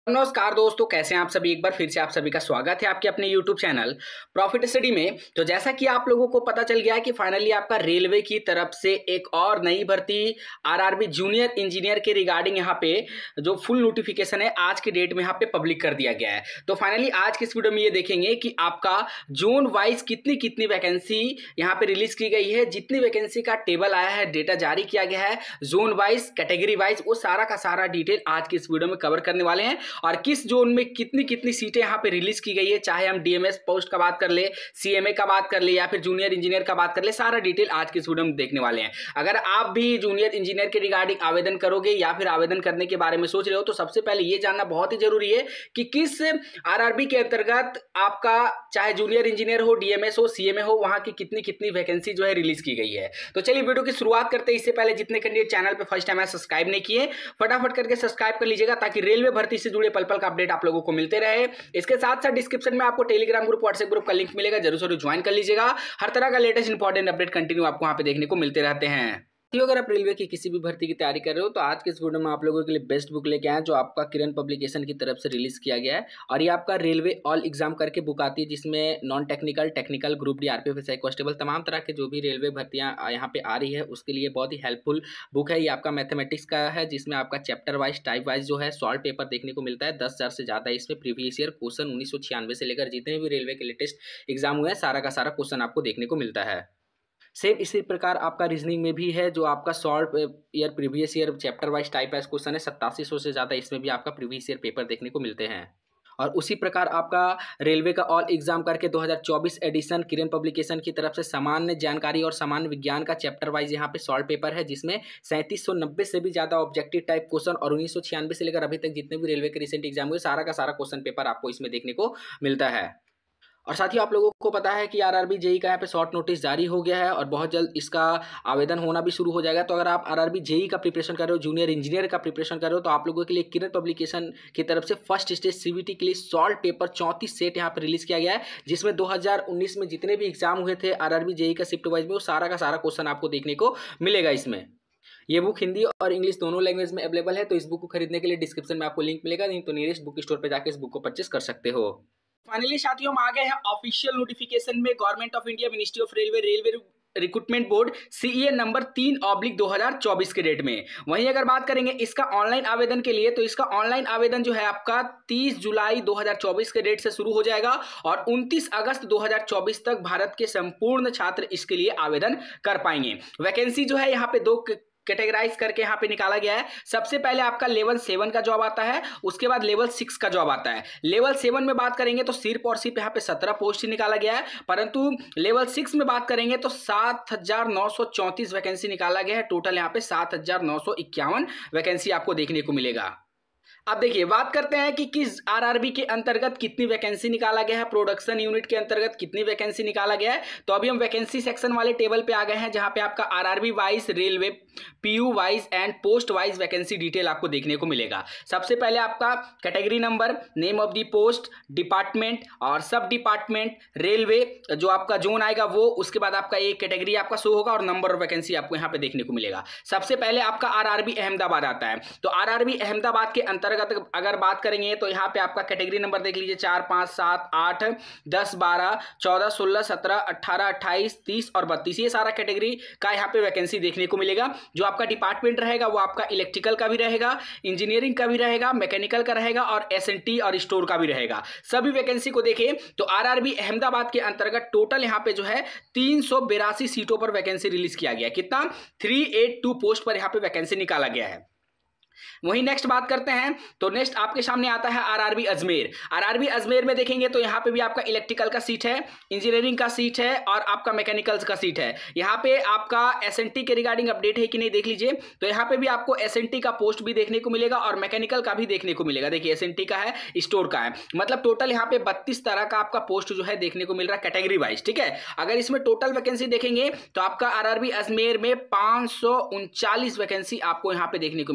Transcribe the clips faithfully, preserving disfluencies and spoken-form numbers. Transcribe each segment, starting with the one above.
नमस्कार दोस्तों, कैसे हैं आप सभी। एक बार फिर से आप सभी का स्वागत है आपके अपने यूट्यूब चैनल प्रॉफिट स्टडी में। तो जैसा कि आप लोगों को पता चल गया है कि फाइनली आपका रेलवे की तरफ से एक और नई भर्ती आरआरबी जूनियर इंजीनियर के रिगार्डिंग यहाँ पे जो फुल नोटिफिकेशन है आज के डेट में यहाँ पे पब्लिक कर दिया गया है। तो फाइनली आज की इस वीडियो में ये देखेंगे कि आपका जोन वाइज कितनी कितनी वैकेंसी यहाँ पे रिलीज की गई है, जितनी वैकेंसी का टेबल आया है, डेटा जारी किया गया है जोन वाइज कैटेगरी वाइज, वो सारा का सारा डिटेल आज की इस वीडियो में कवर करने वाले हैं। और किस जोन में कितनी कितनी सीटें यहां पे रिलीज की गई है, चाहे हम डीएमएस पोस्ट का बात कर ले, सीएमए का बात कर ले या फिर जूनियर इंजीनियर का बात कर ले, सारा डिटेल आज की इस वीडियो में देखने वाले हैं। अगर आप भी जूनियर इंजीनियर के रिगार्डिंग आवेदन करोगे या फिर आवेदन करने के बारे में सोच रहे हो तो सबसे पहले यह जानना बहुत ही जरूरी है कि किस आरआरबी के अंतर्गत आपका चाहे जूनियर इंजीनियर हो, डीएमएस हो, सीएमए हो, वहां की कितनी कितनी वैकेंसी जो है रिलीज की गई है। तो चलिए वीडियो की शुरुआत करते हैं। इससे पहले जितने कैंडिडेट चैनल पे फर्स्ट टाइम है सब्सक्राइब नहीं किए, फटाफट करके सब्सक्राइब कर लीजिएगा ताकि रेलवे भर्ती से जुड़े पल पल का अपडेट आप लोगों को मिलते रहे। इसके साथ साथ डिस्क्रिप्शन में आपको टेलीग्राम ग्रुप, व्हाट्सएप ग्रुप का लिंक मिलेगा, जरूर जरूर ज्वाइन कर लीजिएगा। हर तरह का लेटेस्ट इंपॉर्टेंट अपडेट कंटिन्यू आपको वहां पे देखने को मिलते रहते हैं। अगर आप रेलवे की किसी भी भर्ती की तैयारी कर रहे हो तो आज के इस वीडियो में आप लोगों के लिए बेस्ट बुक लेके आए जो आपका किरण पब्लिकेशन की तरफ से रिलीज किया गया है। और ये आपका रेलवे ऑल एग्जाम करके बुक आती है जिसमें non technical, technical, group D, RPF, SI, constable तमाम तरह के जो भी रेलवे भर्तियां यहाँ पे आ रही है उसके लिए बहुत ही हेल्पफुल बुक है। ये आपका मैथमेटिक्स का है जिसमें आपका चैप्टर वाइज, टाइप वाइज जो है सॉल्व पेपर देखने को मिलता है। दस हजार से ज्यादा इसमें प्रीवियस ईयर क्वेश्चन उन्नीस सौ छियानवे से लेकर जितने भी रेलवे के लेटेस्ट एग्जाम हुए हैं सारा का सारा क्वेश्चन आपको देखने को मिलता है। सेम इसी प्रकार आपका रीजनिंग में भी है जो आपका solve year, previous year, chapter wise, type wise question है सत्तासी सौ से ज़्यादा, इसमें भी आपका प्रीवियस ईयर पेपर देखने को मिलते हैं। और उसी प्रकार आपका रेलवे का ऑल एग्जाम करके दो हज़ार चौबीस एडिशन किरण पब्लिकेशन की तरफ से सामान्य जानकारी और सामान्य विज्ञान का चैप्टर वाइज यहाँ पे सॉल्व पेपर है जिसमें सैंतीस सौ नब्बे से भी ज़्यादा ऑब्जेक्टिव टाइप क्वेश्चन और उन्नीस सौ छियानवे से लेकर अभी तक जितने भी रेलवे के रिसेंट एग्जाम हुए सारा का सारा क्वेश्चन पेपर आपको इसमें देखने को मिलता है। और साथ ही आप लोगों को पता है कि आरआरबी जेई का यहाँ पे शॉर्ट नोटिस जारी हो गया है और बहुत जल्द इसका आवेदन होना भी शुरू हो जाएगा। तो अगर आप आरआरबी जेई का प्रिपरेशन कर रहे हो, जूनियर इंजीनियर का प्रिपरेशन कर रहे हो तो आप लोगों के लिए किरण पब्लिकेशन की तरफ से फर्स्ट स्टेज सीवीटी के लिए सॉल्व पेपर चौंतीस सेट यहाँ पे रिलीज किया गया है जिसमें दो हज़ार उन्नीस में जितने भी एग्जाम हुए थे आरआरबी जेई का शिफ्ट वाइज में वो सारा का सारा क्वेश्चन आपको देखने को मिलेगा। इसमें ये बुक हिंदी और इंग्लिश दोनों लैंग्वेज में अवेलेबल है। तो इस बुक को खरीदने के लिए डिस्क्रिप्शन में आपको लिंक मिलेगा, नहीं तो नियरेस्ट बुक स्टोर पर जाकर इस बुक को परचेस कर सकते हो। फाइनली साथियों हम आ गए हैं ऑफिशियल नोटिफिकेशन में। Government of India, ministry of railway, railway recruitment board, CEA number तीन ऑब्लिक दो हजार चौबीस के डेट में। वहीं अगर बात करेंगे इसका ऑनलाइन आवेदन के लिए तो इसका ऑनलाइन आवेदन जो है आपका तीस जुलाई दो हजार चौबीस के डेट से शुरू हो जाएगा और उनतीस अगस्त दो हजार चौबीस तक भारत के संपूर्ण छात्र इसके लिए आवेदन कर पाएंगे। वैकेंसी जो है यहाँ पे दो कैटेगराइज करके यहाँ पे निकाला गया है। सबसे पहले आपका लेवल सेवन का जॉब आता है, उसके बाद लेवल सिक्स का जॉब आता है। लेवल सेवन में बात करेंगे तो सिर्फ और सिर्फ यहाँ पे सत्रह पोस्ट ही निकाला गया है, परंतु लेवल सिक्स में बात करेंगे तो सात हजार नौ सौ चौंतीस वैकेंसी निकाला गया है। टोटल यहाँ पे सात हजार नौ सौ इक्यावन वैकेंसी आपको देखने को मिलेगा। अब देखिए बात करते हैं कि किस आरआरबी के अंतर्गत कितनी वैकेंसी निकाला गया है, प्रोडक्शन यूनिट के अंतर्गत कितनी वैकेंसी निकाला गया है। तो अभी हम वैकेंसी सेक्शन वाले टेबल पे आ गए हैं जहां पे आपका RRB wise, railway PU wise and post wise vacancy detail आपको देखने को मिलेगा। सबसे पहले आपका category number, name of the post, department और सब डिपार्टमेंट, रेलवे जो आपका जोन आएगा वो, उसके बाद आपका एक कैटेगरी आपका शो होगा और नंबर ऑफ वैकेंसी आपको यहाँ पे देखने को मिलेगा। सबसे पहले आपका आरआरबी अहमदाबाद आता है। तो आरआरबी अहमदाबाद के अंतर्गत अगर बात करेंगे तो यहाँ पे आपका कैटेगरी नंबर देख लीजिए, चार, पांच, सात, आठ, दस, बारह, चौदह, सोलह, सत्रह, अट्ठारह, अट्ठाईस, तीस और बत्तीस, ये सारा कैटेगरी का यहाँ पे वैकेंसी देखने को मिलेगा। जो आपका डिपार्टमेंट रहेगा वो आपका इलेक्ट्रिकल का भी रहेगा, इंजीनियरिंग का भी रहेगा, मैकेनिकल का रहेगा और एसएनटी और स्टोर का भी रहेगा। सभी वैकेंसी को देखें तो आरआरबी अहमदाबाद के अंतर्गत टोटल यहाँ पे जो है तीन सौ बेरासी सीटों पर वैकेंसी रिलीज किया गया। कितना? थ्री एट टू पोस्ट पर यहाँ पे वैकेंसी निकाला गया है। वहीं नेक्स्ट बात करते हैं तो नेक्स्ट आपके सामने आता है आरआरबी अजमेर। आरआरबी अजमेर में देखेंगे तो यहाँ पे भी आपका इलेक्ट्रिकल का सीट है, इंजीनियरिंग का सीट है और आपका मैकेनिकल का सीट है। यहाँ पे आपका एसएनटी के रिगार्डिंग अपडेट है कि नहीं देख लीजिए। तो यहाँ पे भी आपको एसएनटी का पोस्ट भी देखने को मिलेगा और मैकेनिकल का भी देखने को मिलेगा। देखिए एसएनटी का है, स्टोर का है, मतलब टोटल यहाँ पे बत्तीस तरह का आपका पोस्ट जो है देखने को मिल रहा है कैटेगरी वाइज। ठीक है, अगर इसमें टोटल वैकेंसी देखेंगे तो आपका आरआरबी अजमेर में पांच सौ उनचालीस वैकेंसी आपको यहाँ पे देखने को मिलेगा, सॉरी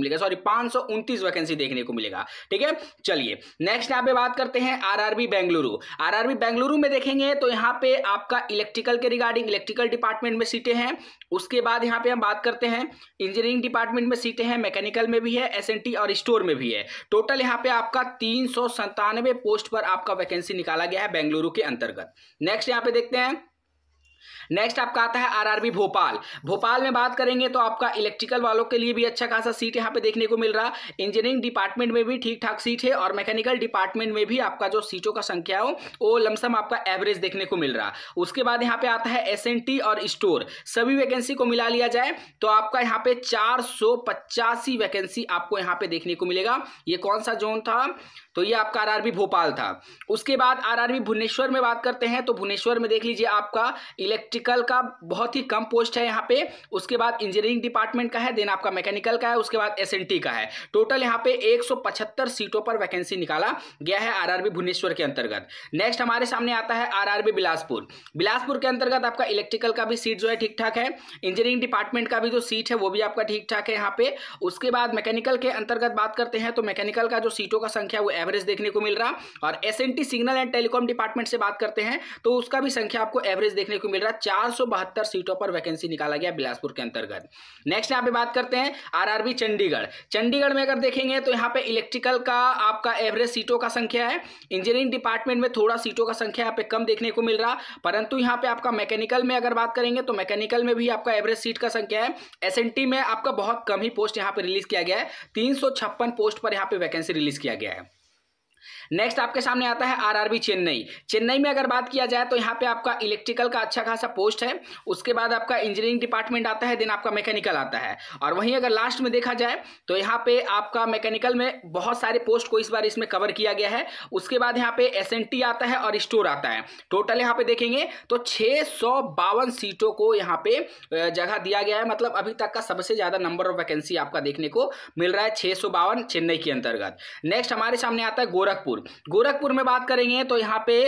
पाँच सौ उनतीस वैकेंसी देखने को मिलेगा। ठीक है, चलिए नेक्स्ट यहाँ पे बात करते हैं आरआरबी बेंगलुरु। आरआरबी बेंगलुरु में देखेंगे तो यहाँ पे आपका इलेक्ट्रिकल के रिगार्डिंग इलेक्ट्रिकल डिपार्टमेंट में सीटें हैं। उसके बाद यहाँ पे हम बात करते हैं इंजीनियरिंग डिपार्टमेंट में सीटें हैं, मैकेनिकल में भी है, एसएनटी और स्टोर में भी है। टोटल यहाँ पे आपका तीन सौ संतानवे पोस्ट पर आपका वैकेंसी निकाला गया है बेंगलुरु के अंतर्गत। नेक्स्ट यहाँ पे देखते हैं, नेक्स्ट आपका आता है आरआरबी भोपाल। भोपाल में बात करेंगे तो आपका इलेक्ट्रिकल वालों के लिए भी अच्छा खासा सीट यहाँ पे देखने को मिल रहा, इंजीनियरिंग डिपार्टमेंट में भी ठीक ठाक सीट है और मैकेनिकल डिपार्टमेंट में भी आपका जो सीटों का संख्या हो वो लमसम आपका एवरेज देखने को मिल रहा। उसके बाद यहाँ पे आता है एसएनटी और स्टोर, सभी वैकेंसी को मिला लिया जाए तो आपका यहाँ पे चार सौ पचासी वैकेंसी आपको यहाँ पे देखने को मिलेगा। ये कौन सा जोन था, तो ये आपका आरआरबी भोपाल था। उसके बाद आरआरबी भुवनेश्वर में बात करते हैं तो भुवनेश्वर में देख लीजिए आपका इलेक्ट्रिकल का बहुत ही कम पोस्ट है यहाँ पे। उसके बाद इंजीनियरिंग डिपार्टमेंट का है, देन आपका मैकेनिकल का है, उसके बाद एसएनटी का है। टोटल यहाँ पे एक सौ पचहत्तर सीटों पर वैकेंसी निकाला गया है आरआरबी भुवनेश्वर के अंतर्गत। नेक्स्ट हमारे सामने आता है आरआरबी बिलासपुर। बिलासपुर के अंतर्गत आपका इलेक्ट्रिकल का भी सीट जो है ठीक ठाक है, इंजीनियरिंग डिपार्टमेंट का भी जो सीट है वो भी आपका ठीक ठाक है यहाँ पे। उसके बाद मैकेनिकल के अंतर्गत बात करते हैं तो मैकेनिकल का जो सीटों का संख्या वो एवरेज देखने को मिल रहा, और SNT signal and telecom department से बात करते हैं तो उसका भी संख्या आपको एवरेज देखने को मिल रहा। चार सौ बहत्तर सीटों पर वैकेंसी निकाला गया बिलासपुर के अंतर्गत। नेक्स्ट यहाँ पे बात करते हैं आरआरबी चंडीगढ़। चंडीगढ़ में अगर देखेंगे तो यहाँ पे इलेक्ट्रिकल का आपका एवरेज सीटों का संख्या है, इंजीनियरिंग डिपार्टमेंट में थोड़ा सीटों का संख्या यहाँ पे कम देखने को मिल रहा, परंतु यहाँ पे आपका मैकेनिकल में अगर बात करेंगे तो मैकेनिकल में भी आपका एवरेज सीट का संख्या है। एसएनटी में आपका बहुत कम ही पोस्ट यहाँ पे रिलीज किया गया है, तीन सौ छप्पन पोस्ट पर यहाँ पे वैकेंसी रिलीज किया गया है। नेक्स्ट आपके सामने आता है आरआरबी चेन्नई। चेन्नई में अगर बात किया जाए तो यहाँ पे आपका इलेक्ट्रिकल का अच्छा खासा पोस्ट है, उसके बाद आपका इंजीनियरिंग डिपार्टमेंट आता है, देन आपका मैकेनिकल आता है, और वहीं अगर लास्ट में देखा जाए तो यहाँ पे आपका मैकेनिकल में बहुत सारे पोस्ट को इस बार इसमें कवर किया गया है। उसके बाद यहाँ पे एसएनटी आता है और स्टोर आता है। टोटल यहाँ पे देखेंगे तो छः सौ बावन सीटों को यहाँ पे जगह दिया गया है, मतलब अभी तक का सबसे ज्यादा नंबर ऑफ वैकेंसी आपका देखने को मिल रहा है, छः सौ बावन चेन्नई के अंतर्गत। नेक्स्ट हमारे सामने आता है गोरखपुर। गोरखपुर में बात करेंगे तो यहाँ पे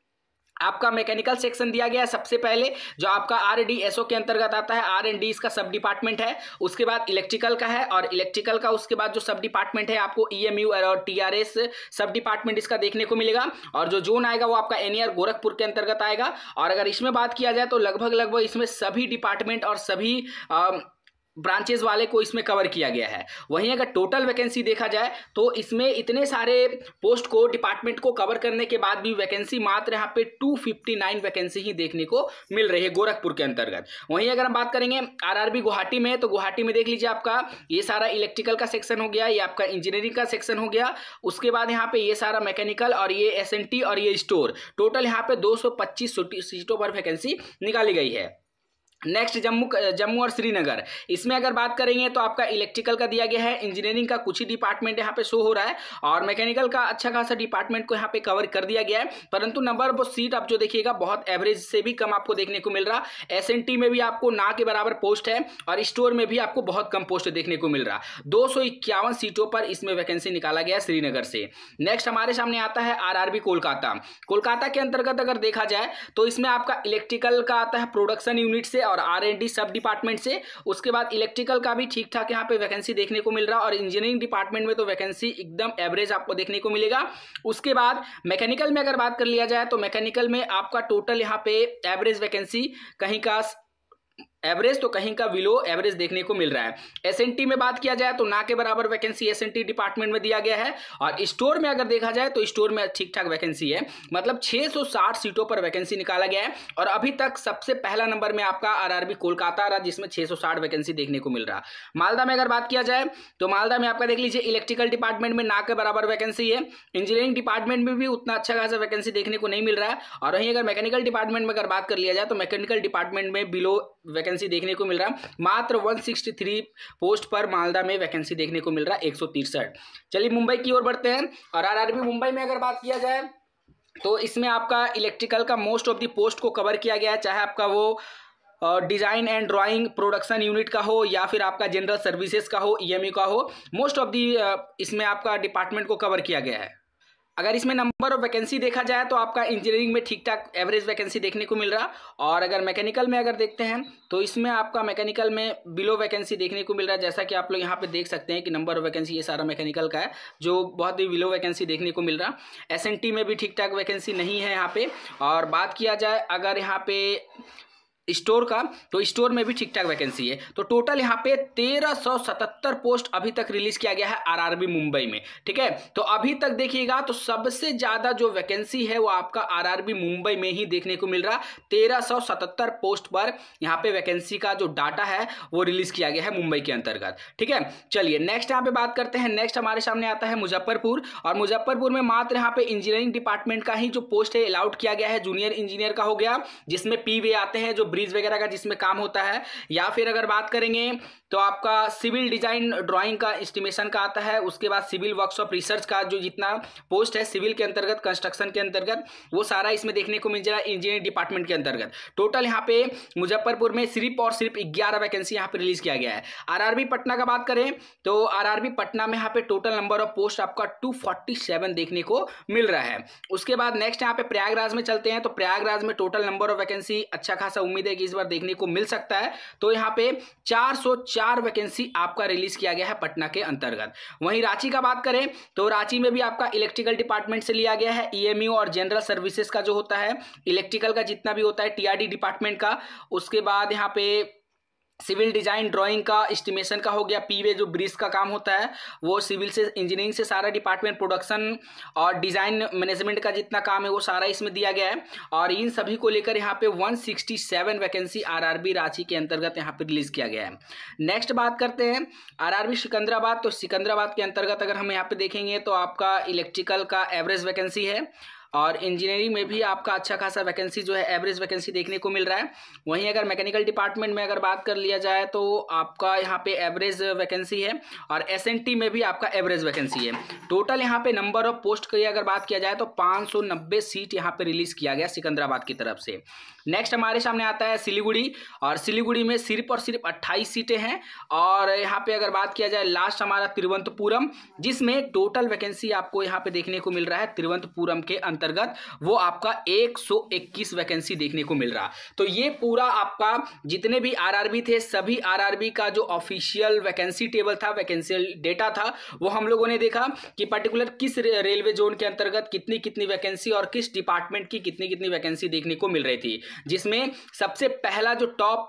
आपका मैकेनिकल सेक्शन दिया गया है सबसे पहले, जो आपका आरडीएसओ के अंतर्गत आता है, आर एंड डी इसका सब डिपार्टमेंट है। उसके बाद इलेक्ट्रिकल का है, और इलेक्ट्रिकल का उसके बाद जो सब डिपार्टमेंट है आपको ईएमयू और टीआरएस सब डिपार्टमेंट इसका देखने को मिलेगा, और जो जोन आएगा वो आपका एनईआर गोरखपुर के अंतर्गत आएगा। और अगर इसमें बात किया जाए तो लगभग लगभग इसमें सभी डिपार्टमेंट और सभी आ, ब्रांचेस वाले को इसमें कवर किया गया है। वहीं अगर टोटल वैकेंसी देखा जाए तो इसमें इतने सारे पोस्ट को डिपार्टमेंट को कवर करने के बाद भी वैकेंसी मात्र यहाँ पे दो सौ उनसठ वैकेंसी ही देखने को मिल रही है गोरखपुर के अंतर्गत। वहीं अगर हम बात करेंगे आरआरबी गुवाहाटी में तो गुवाहाटी में देख लीजिए आपका ये सारा इलेक्ट्रिकल का सेक्शन हो गया, ये आपका इंजीनियरिंग का सेक्शन हो गया, उसके बाद यहाँ पे ये सारा मैकेनिकल और ये एसएनटी और ये स्टोर। टोटल यहाँ पे दो सौ पच्चीस सीटों पर वैकेंसी निकाली गई है। नेक्स्ट जम्मू जम्मू और श्रीनगर, इसमें अगर बात करेंगे तो आपका इलेक्ट्रिकल का दिया गया है, इंजीनियरिंग का कुछ ही डिपार्टमेंट यहाँ पे शो हो रहा है, और मैकेनिकल का अच्छा खासा डिपार्टमेंट को यहाँ पे कवर कर दिया गया है, परंतु नंबर ऑफ सीट आप जो देखिएगा बहुत एवरेज से भी कम आपको देखने को मिल रहा। एसएनटी में भी आपको ना के बराबर पोस्ट है, और स्टोर में भी आपको बहुत कम पोस्ट देखने को मिल रहा। दो सौ इक्यावन सीटों पर इसमें वैकेंसी निकाला गया श्रीनगर से। नेक्स्ट हमारे सामने आता है आरआरबी कोलकाता। कोलकाता के अंतर्गत अगर देखा जाए तो इसमें आपका इलेक्ट्रिकल का आता है प्रोडक्शन यूनिट से और R and D sub department से। उसके बाद इलेक्ट्रिकल का भी ठीक ठाक यहाँ पे वैकेंसी देखने को मिल रहा, और इंजीनियरिंग डिपार्टमेंट में तो वैकेंसी एकदम एवरेज आपको देखने को मिलेगा। उसके बाद मैकेनिकल में अगर बात कर लिया जाए तो मैकेनिकल में आपका टोटल यहाँ पे एवरेज वैकेंसी कहीं का एवरेज तो कहीं का बिलो एवरेज देखने को मिल रहा है। एसएनटी में बात किया जाए तो ना के बराबर वैकेंसी एसएनटी डिपार्टमेंट में दिया गया है, और स्टोर में अगर देखा जाए तो स्टोर में ठीक ठाक वैकेंसी है, मतलब छह सौ साठ सीटों पर वैकेंसी निकाला गया है, और अभी तक सबसे पहला नंबर में आपका आरआरबी कोलकाता रहा जिसमें छह सौ साठ वैकेंसी देखने को मिल रहा। मालदा में अगर बात किया जाए तो मालदा में आपका देख लीजिए इलेक्ट्रिकल डिपार्टमेंट में ना के बराबर वैकेंसी है, इंजीनियरिंग डिपार्टमेंट में भी उतना अच्छा खासा वैकेंसी देखने को नहीं मिल रहा है, और वहीं अगर मैकेनिकल डिपार्टमेंट में अगर बात कर लिया जाए तो मैकेनिकल डिपार्टमेंट में बिलो वैकेंसी देखने को मिल रहा, मात्र एक सौ तिरसठ पोस्ट पर मालदा में वैकेंसी देखने को मिल रहा है एक सौ तिरसठ। चलिए मुंबई की ओर बढ़ते हैं, और आरआरबी मुंबई में अगर बात किया जाए तो इसमें आपका इलेक्ट्रिकल का मोस्ट ऑफ द पोस्ट को कवर किया गया है, चाहे आपका वो design and drawing production unit का हो या फिर आपका जनरल सर्विसेज का हो, ईएमयू का हो, मोस्ट ऑफ दी इसमें आपका डिपार्टमेंट को कवर किया गया है। अगर इसमें नंबर ऑफ वैकेंसी देखा जाए तो आपका इंजीनियरिंग में ठीक ठाक एवरेज वैकेंसी देखने को मिल रहा, और अगर मैकेनिकल में अगर देखते हैं तो इसमें आपका मैकेनिकल में बिलो वैकेंसी देखने को मिल रहा है। जैसा कि आप लोग यहाँ पे देख सकते हैं कि नंबर ऑफ वैकेंसी ये सारा मैकेनिकल का है, जो बहुत ही बिलो वैकेंसी देखने को मिल रहा। एस एन टी में भी ठीक ठाक वैकेंसी नहीं है यहाँ पे। और बात किया जाए अगर यहाँ पे स्टोर का, तो स्टोर में भी ठीक ठाक वैकेंसी है। तो टोटल यहाँ पे तेरह सौ सतहत्तर पोस्ट अभी तक रिलीज किया गया है आरआरबी मुंबई में, ठीक है। तो अभी तक देखिएगा तो सबसे ज्यादा जो वैकेंसी है वो आपका आरआरबी मुंबई में ही देखने को मिल रहा। तेरह सौ सतहत्तर पोस्ट पर यहाँ पे वैकेंसी का जो डाटा है वो रिलीज किया गया है मुंबई के अंतर्गत, ठीक है। चलिए नेक्स्ट यहाँ पे बात करते हैं। नेक्स्ट हमारे सामने आता है मुजफ्फरपुर, और मुजफ्फरपुर में मात्र यहाँ पे इंजीनियरिंग डिपार्टमेंट का ही जो पोस्ट है अलाउड किया गया है। जूनियर इंजीनियर का हो गया, जिसमें पी वे आते हैं, जो ब्रिज वगैरह का जिसमें काम होता है। या फिर अगर बात करेंगे तो आपका सिविल डिजाइन ड्राइंग का एस्टिमेशन का आता है। उसके बाद सिविल वर्कशॉप रिसर्च का जो जितना पोस्ट है सिविल के अंतर्गत, कंस्ट्रक्शन के अंतर्गत, वो सारा इसमें देखने को मिल रहा है इंजीनियरिंग डिपार्टमेंट के अंतर्गत। टोटल यहाँ पे मुजफ्फरपुर में सिर्फ और सिर्फ ग्यारह वैकेंसी यहाँ पे रिलीज किया गया है। आरआरबी पटना का बात करें तो आरआरबी पटना में यहाँ पे टोटल नंबर ऑफ पोस्ट आपका दो सौ सैंतालीस देखने को मिल रहा है। उसके बाद नेक्स्ट यहाँ पे प्रयागराज में चलते हैं। तो प्रयागराज में टोटल नंबर ऑफ वैकेंसी अच्छा खासा उम्मीद है कि इस बार देखने को मिल सकता है। तो यहाँ पे चार सौ चार वैकेंसी आपका रिलीज किया गया है पटना के अंतर्गत। वहीं रांची का बात करें तो रांची में भी आपका इलेक्ट्रिकल डिपार्टमेंट से लिया गया है। ईएमयू और जनरल सर्विसेज का जो होता है, इलेक्ट्रिकल का जितना भी होता है, टीआरडी डिपार्टमेंट का। उसके बाद यहाँ पे सिविल डिजाइन ड्राइंग का एस्टिमेशन का हो गया। पीवे जो ब्रिज का काम होता है वो सिविल से, इंजीनियरिंग से सारा डिपार्टमेंट, प्रोडक्शन और डिजाइन मैनेजमेंट का जितना काम है वो सारा इसमें दिया गया है। और इन सभी को लेकर यहाँ पे एक सौ सरसठ वैकेंसी आरआरबी रांची के अंतर्गत यहाँ पे रिलीज किया गया है। नेक्स्ट बात करते हैं आरआरबी सिकंदराबाद। तो सिकंदराबाद के अंतर्गत अगर हम यहाँ पे देखेंगे तो आपका इलेक्ट्रिकल का एवरेज वैकेंसी है, और इंजीनियरिंग में भी आपका अच्छा खासा वैकेंसी जो है एवरेज वैकेंसी देखने को मिल रहा है। वहीं अगर मैकेनिकल डिपार्टमेंट में अगर बात कर लिया जाए तो आपका यहाँ पे एवरेज वैकेंसी है, और एसएनटी में भी आपका एवरेज वैकेंसी है। टोटल यहाँ पे नंबर ऑफ पोस्ट की अगर बात किया जाए तो पाँच सौ नब्बे सीट यहाँ पे रिलीज किया गया सिकंदराबाद की तरफ से। नेक्स्ट हमारे सामने आता है सिलीगुड़ी, और सिलीगुड़ी में सिर्फ और सिर्फ अट्ठाईस सीटें हैं। और यहाँ पे अगर बात किया जाए लास्ट हमारा तिरुवनंतपुरम, जिसमें टोटल वैकेंसी आपको यहाँ पे देखने को मिल रहा है तिरुवनंतपुरम के अंतर्गत, वो आपका एक सौ इक्कीस वैकेंसी देखने को मिल रहा। तो ये पूरा आपका जितने भी आरआरबी थे, सभी आरआरबी का जो ऑफिशियल वैकेंसी टेबल था, वैकेंसी डेटा था, वो हम लोगों ने देखा कि पर्टिकुलर किस रेलवे जोन के अंतर्गत कितनी कितनी वैकेंसी और किस डिपार्टमेंट की कितनी कितनी वैकेंसी देखने को मिल रही थी। जिसमें सबसे पहला जो टॉप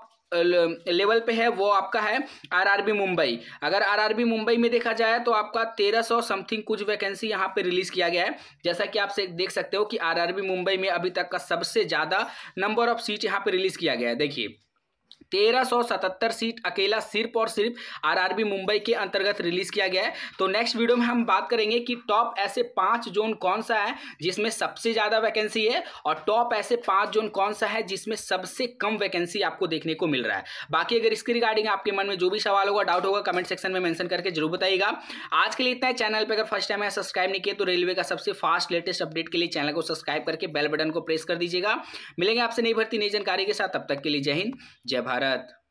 लेवल पे है वो आपका है आरआरबी मुंबई। अगर आरआरबी मुंबई में देखा जाए तो आपका तेरह सौ समथिंग कुछ वैकेंसी यहाँ पे रिलीज किया गया है। जैसा कि आप देख सकते हो कि आरआरबी मुंबई में अभी तक का सबसे ज्यादा नंबर ऑफ सीट यहाँ पे रिलीज किया गया है। देखिए तेरह सौ सतहत्तर सीट अकेला सिर्फ और सिर्फ आरआरबी मुंबई के अंतर्गत रिलीज किया गया है। तो नेक्स्ट वीडियो में हम बात करेंगे कि टॉप ऐसे पांच जोन कौन सा है जिसमें सबसे ज्यादा वैकेंसी है, और टॉप ऐसे पांच जोन कौन सा है जिसमें सबसे कम वैकेंसी आपको देखने को मिल रहा है। बाकी अगर इसके रिगार्डिंग आपके मन में जो भी सवाल होगा, डाउट होगा, कमेंट सेक्शन में मेंशन करके जरूर बताइएगा। आज के लिए इतना है। चैनल पर अगर फर्स्ट टाइम है सब्सक्राइब नहीं किया तो रेलवे का सबसे फास्ट लेटेस्ट अपडेट के लिए चैनल को सब्सक्राइब करके बेल बटन को प्रेस कर दीजिएगा। मिलेंगे आपसे नई भर्ती नई जानकारी के साथ, तब तक के लिए जय हिंद जय भारत।